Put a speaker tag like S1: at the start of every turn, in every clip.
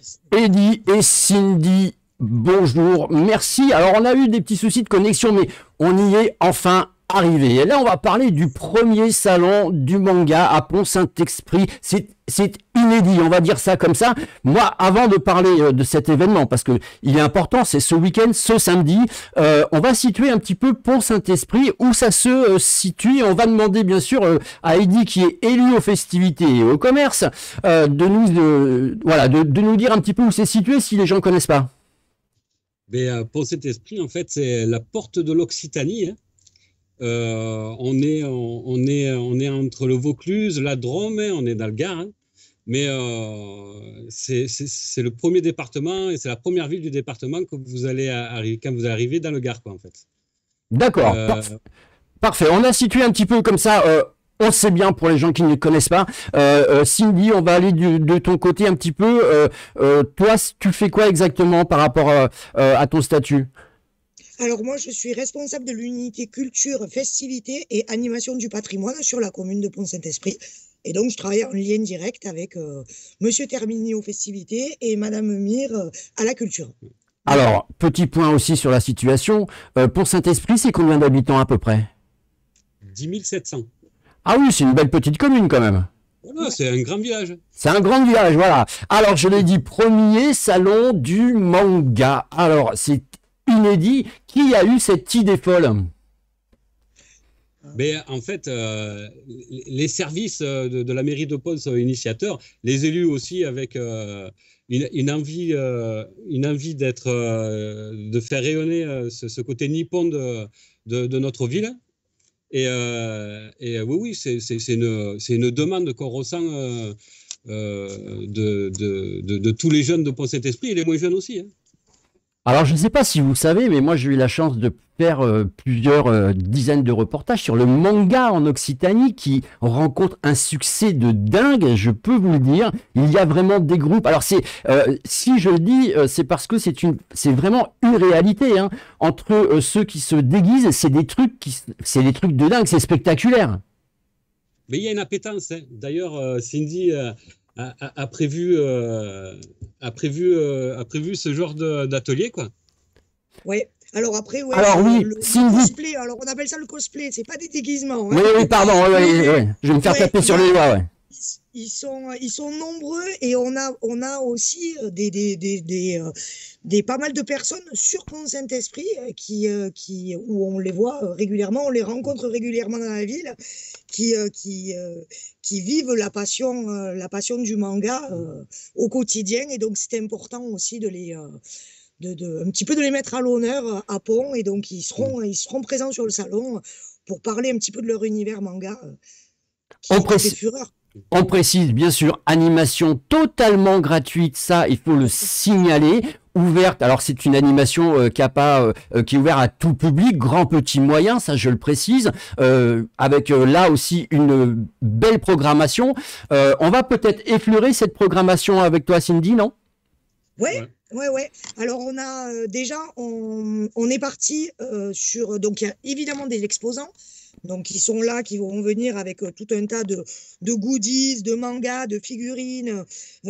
S1: Eddie et Cindy, bonjour, merci. Alors on a eu des petits soucis de connexion, mais on y est enfin arrivé. Et là on va parler du premier salon du manga à Pont-Saint-Exupéry. C'est inédit, on va dire ça comme ça. Moi, avant de parler de cet événement, parce que il est important, c'est ce week-end, ce samedi, on va situer un petit peu Pont-Saint-Exupéry, où ça se situe. On va demander bien sûr à Eddie, qui est élu aux festivités et au commerce, de nous dire un petit peu où c'est situé si les gens connaissent pas.
S2: Mais pour cet esprit, en fait, c'est la porte de l'Occitanie, hein. On est entre le Vaucluse, la Drôme, hein, on est dans le Gard, hein. Mais c'est le premier département et c'est la première ville du département que vous allez arriver quand vous arrivez dans le Gard, quoi, en fait.
S1: D'accord,
S2: Euh,
S1: parfait. On a situé un petit peu comme ça. On sait bien pour les gens qui ne connaissent pas. Cindy, on va aller de ton côté un petit peu. Toi, tu fais quoi exactement par rapport à ton statut?
S3: Alors moi, je suis responsable de l'unité culture, festivités et animation du patrimoine sur la commune de Pont-Saint-Esprit. Et donc, je travaille en lien direct avec Monsieur Termini aux festivités et Madame Mire à la culture. Voilà.
S1: Alors, petit point aussi sur la situation. Pour Saint-Esprit, c'est combien d'habitants à peu près?
S2: 10 700.
S1: Ah oui, c'est une belle petite commune quand même.
S2: Voilà,
S3: Ouais.
S2: c'est un grand village.
S1: C'est un grand village, voilà. Alors, je l'ai dit, premier salon du manga. Alors, c'est inédit. Qui a eu cette idée folle?
S2: Mais en fait, les services de la mairie de Pau sont initiateurs, les élus aussi avec une envie de faire rayonner ce côté nippon de notre ville. Et oui, oui, c'est une demande qu'on ressent de tous les jeunes de Pont-Saint-Esprit et les moins jeunes aussi, hein.
S1: Alors, je ne sais pas si vous savez, mais moi, j'ai eu la chance de faire plusieurs dizaines de reportages sur le manga en Occitanie qui rencontre un succès de dingue, je peux vous le dire. Il y a vraiment des groupes. Alors, si je le dis, c'est parce que c'est vraiment une réalité, hein. Entre ceux qui se déguisent, c'est des trucs de dingue, c'est spectaculaire.
S2: Mais il y a une appétence, hein. D'ailleurs, Cindy prévu, a prévu ce genre d'atelier, quoi.
S3: Ouais. Alors après, ouais,
S1: Alors oui,
S3: le
S1: Cindy.
S3: cosplay, alors on appelle ça le cosplay, c'est pas des déguisements,
S1: Oui,
S3: hein.
S1: oui, pardon, oui, oui,
S3: Mais
S1: oui. Je vais me faire
S3: ouais,
S1: taper sur les doigts, ouais.
S3: ils sont nombreux et on a aussi des pas mal de personnes sur Pont-Saint-Esprit où on les voit régulièrement, on les rencontre régulièrement dans la ville, qui, euh, qui, euh, qui vivent la passion du manga au quotidien. Et donc, c'est important aussi un petit peu de les mettre à l'honneur à Pont. Et donc, ils seront présents sur le salon pour parler un petit peu de leur univers manga
S1: On
S3: qui fait
S1: précise.
S3: fureur.
S1: On précise bien sûr, animation totalement gratuite, ça il faut le signaler, ouverte. Alors c'est une animation qui est ouverte à tout public, grand, petit, moyen, ça je le précise, avec là aussi une belle programmation. On va peut-être effleurer cette programmation avec toi, Cindy, non?
S3: Ouais,
S2: Ouais.
S3: ouais, ouais. Alors, on a déjà, on est parti sur. Donc, il y a évidemment des exposants. Donc, qui sont là, qui vont venir avec tout un tas de goodies, de mangas, de figurines,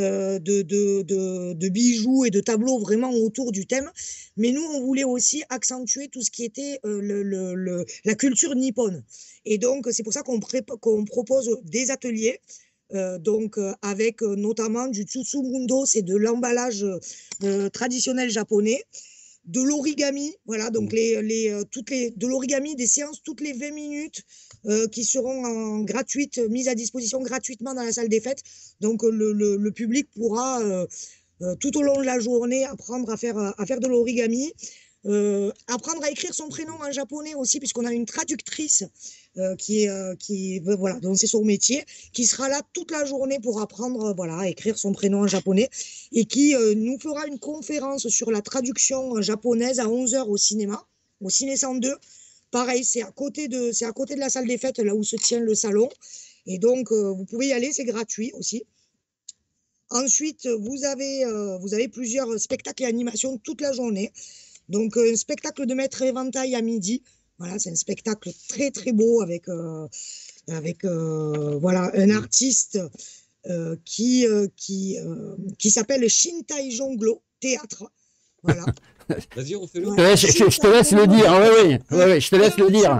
S3: de bijoux et de tableaux vraiment autour du thème. Mais nous, on voulait aussi accentuer tout ce qui était la culture nippone. Et donc, c'est pour ça qu'on propose des ateliers. Donc, avec notamment du tsutsumundo, c'est de l'emballage traditionnel japonais, de l'origami, voilà, donc de l'origami, des séances toutes les 20 minutes qui seront mises à disposition gratuitement dans la salle des fêtes. Donc, le public pourra tout au long de la journée apprendre à faire de l'origami. Apprendre à écrire son prénom en japonais aussi, puisqu'on a une traductrice voilà, donc c'est son métier, qui sera là toute la journée pour apprendre voilà, à écrire son prénom en japonais et qui nous fera une conférence sur la traduction japonaise à 11 heures au Ciné 102. Pareil, c'est à côté de la salle des fêtes, là où se tient le salon. Et donc, vous pouvez y aller, c'est gratuit aussi. Ensuite, vous avez plusieurs spectacles et animations toute la journée. Donc, un spectacle de maître éventail à midi. Voilà, c'est un spectacle très, très beau avec voilà, un artiste qui s'appelle Shintai Jonglo Théâtre. Voilà.
S2: Vas-y, refais-le.
S3: Ouais.
S1: Je te laisse le dire. Oui, je te laisse le dire.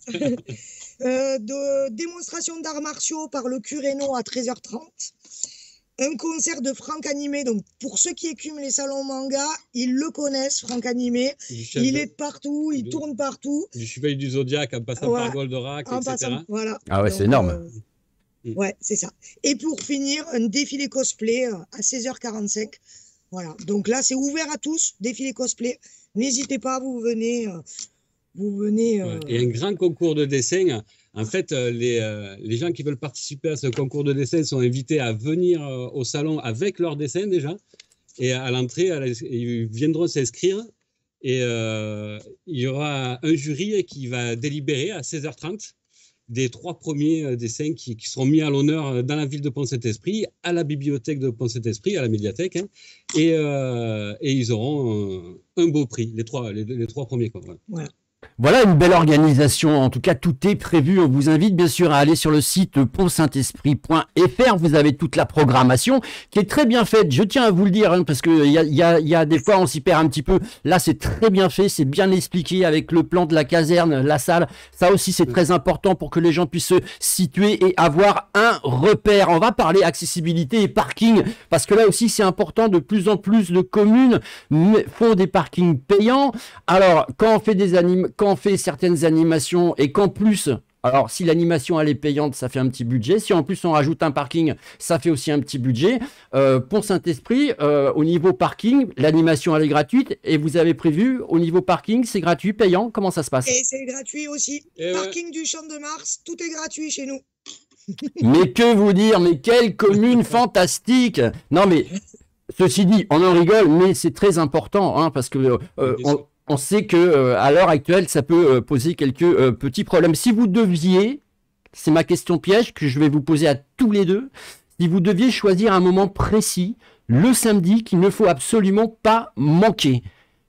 S3: Démonstration d'arts martiaux par le Cureno à 13h30. Un concert de Franck Animé. Donc, pour ceux qui écument les salons manga, ils le connaissent, Franck Animé. Il est partout, il tourne partout.
S2: Du Chevalier du Zodiac en passant par Goldorak, etc.
S3: Voilà.
S1: Ah ouais, c'est énorme.
S3: Ouais, c'est ça. Et pour finir, un défilé cosplay à 16h45. Voilà. Donc là, c'est ouvert à tous, défilé cosplay. N'hésitez pas, vous venez.
S2: Et un grand concours de dessin. En fait, les gens qui veulent participer à ce concours de dessin sont invités à venir au salon avec leur dessin déjà. Et à l'entrée, ils viendront s'inscrire. Et il y aura un jury qui va délibérer à 16h30 des 3 premiers dessins qui seront mis à l'honneur dans la ville de Pont-Saint-Esprit, à la bibliothèque de Pont-Saint-Esprit, à la médiathèque. Hein, et ils auront un beau prix, les 3 premiers. Quoi,
S3: voilà.
S1: Voilà une belle organisation, en tout cas tout est prévu. On vous invite bien sûr à aller sur le site pontsaintesprit.fr. Vous avez toute la programmation qui est très bien faite. Je tiens à vous le dire hein, parce que il y a des fois on s'y perd un petit peu. Là c'est très bien fait, c'est bien expliqué avec le plan de la caserne, la salle. Ça aussi c'est très important pour que les gens puissent se situer et avoir un repère. On va parler accessibilité et parking parce que là aussi c'est important. De plus en plus de communes font des parkings payants. Alors quand on fait quand on fait certaines animations et qu'en plus, alors si l'animation elle est payante, ça fait un petit budget. Si en plus on rajoute un parking, ça fait aussi un petit budget. Pont-Saint-Esprit, au niveau parking, l'animation elle est gratuite et vous avez prévu au niveau parking, c'est gratuit, payant. Comment ça se passe?
S3: Et c'est gratuit aussi. Parking du Champ de Mars, tout est gratuit chez nous.
S1: Mais que vous dire, mais quelle commune fantastique! Non mais ceci dit, on en rigole, mais c'est très important hein, parce que on sait que à l'heure actuelle, ça peut poser quelques petits problèmes. Si vous deviez, c'est ma question piège que je vais vous poser à tous les deux, si vous deviez choisir un moment précis, le samedi, qu'il ne faut absolument pas manquer,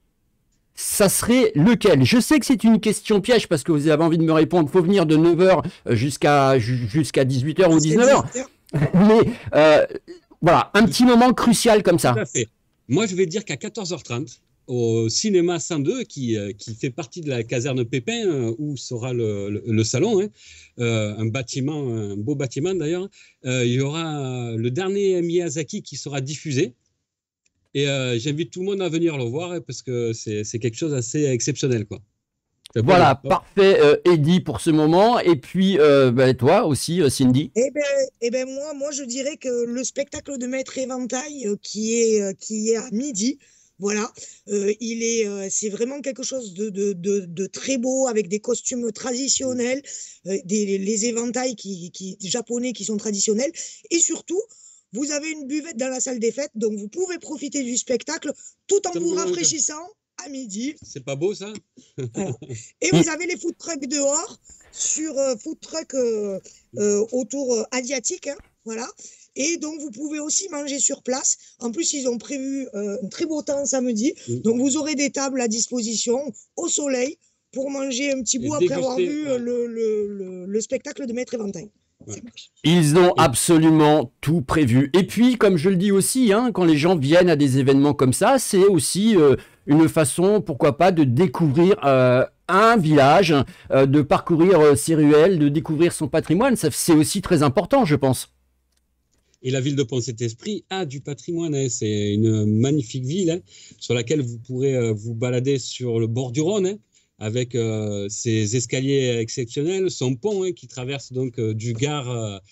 S1: ça serait lequel? Je sais que c'est une question piège parce que vous avez envie de me répondre, il faut venir de 9h jusqu'à 18h ou 19h. Mais voilà, un petit moment crucial comme ça.
S2: Tout à fait. Moi, je vais dire qu'à 14h30, au cinéma 102, qui fait partie de la caserne Pépin, où sera le salon, hein, un beau bâtiment d'ailleurs, il y aura le dernier Miyazaki qui sera diffusé. Et j'invite tout le monde à venir le voir hein, parce que c'est quelque chose d'assez exceptionnel, quoi.
S1: Voilà, parfait, Eddy pour ce moment. Et puis, toi aussi, Cindy.
S3: Eh ben moi, je dirais que le spectacle de Maître Éventail qui est à midi. Voilà, c'est vraiment quelque chose de très beau avec des costumes traditionnels, les éventails japonais qui sont traditionnels et surtout, vous avez une buvette dans la salle des fêtes, donc vous pouvez profiter du spectacle tout en vous rafraîchissant à midi.
S2: C'est pas beau ça?
S3: Voilà. Et vous avez les food trucks dehors sur food truck autour asiatique, hein, voilà. Et donc, vous pouvez aussi manger sur place. En plus, ils ont prévu un très beau temps samedi. Donc, vous aurez des tables à disposition au soleil pour manger un petit bout après avoir vu le spectacle de Maître Éventail.
S2: Ouais.
S1: Ils ont absolument tout prévu. Et puis, comme je le dis aussi, hein, quand les gens viennent à des événements comme ça, c'est aussi une façon, pourquoi pas, de découvrir un village, de parcourir ses ruelles, de découvrir son patrimoine. C'est aussi très important, je pense.
S2: Et la ville de Pont-Saint-Esprit a du patrimoine. Hein. C'est une magnifique ville hein, sur laquelle vous pourrez vous balader sur le bord du Rhône hein, avec ses escaliers exceptionnels, son pont hein, qui traverse donc du Gard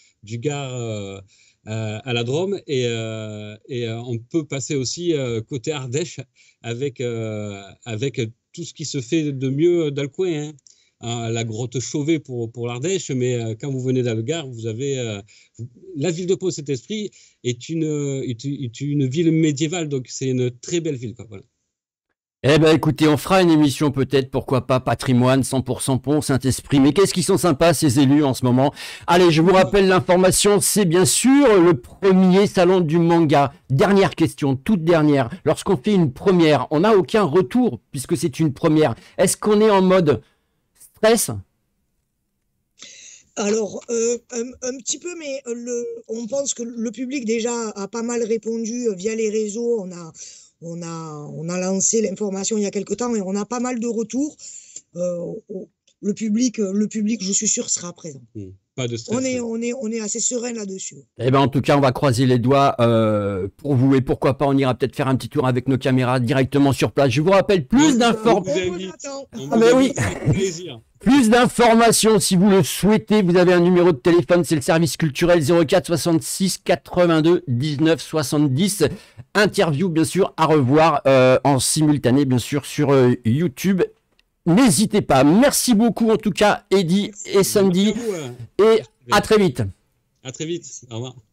S2: à la Drôme. Et on peut passer aussi côté Ardèche avec tout ce qui se fait de mieux dans le coin. Hein. La grotte Chauvet pour l'Ardèche, mais quand vous venez dans le Gard, vous avez la ville de Pont-Saint-Esprit est une ville médiévale, donc c'est une très belle ville. Quoi, voilà.
S1: Eh ben écoutez, on fera une émission peut-être, pourquoi pas, patrimoine, 100% Pont-Saint-Esprit. Mais qu'est-ce qu'ils sont sympas ces élus en ce moment. Allez, je vous rappelle l'information, c'est bien sûr le premier salon du manga. Dernière question, toute dernière. Lorsqu'on fait une première, on n'a aucun retour puisque c'est une première. Est-ce qu'on est en mode stress?
S3: Alors, un petit peu, mais on pense que le public déjà a pas mal répondu via les réseaux. On a lancé l'information il y a quelque temps et on a pas mal de retours. Le public, je suis sûr, sera présent.
S2: Pas de stress.
S3: On est assez serein là-dessus.
S1: Eh ben, en tout cas, on va croiser les doigts pour vous et pourquoi pas, on ira peut-être faire un petit tour avec nos caméras directement sur place. Je vous rappelle plus d'informations. Plus d'informations si vous le souhaitez. Vous avez un numéro de téléphone, c'est le service culturel 04 66 82 19 70. Interview, bien sûr, à revoir en simultané, bien sûr, sur YouTube. N'hésitez pas. Merci beaucoup, en tout cas, Eddy et Sandy. Et à très vite.
S2: À très vite. Au revoir.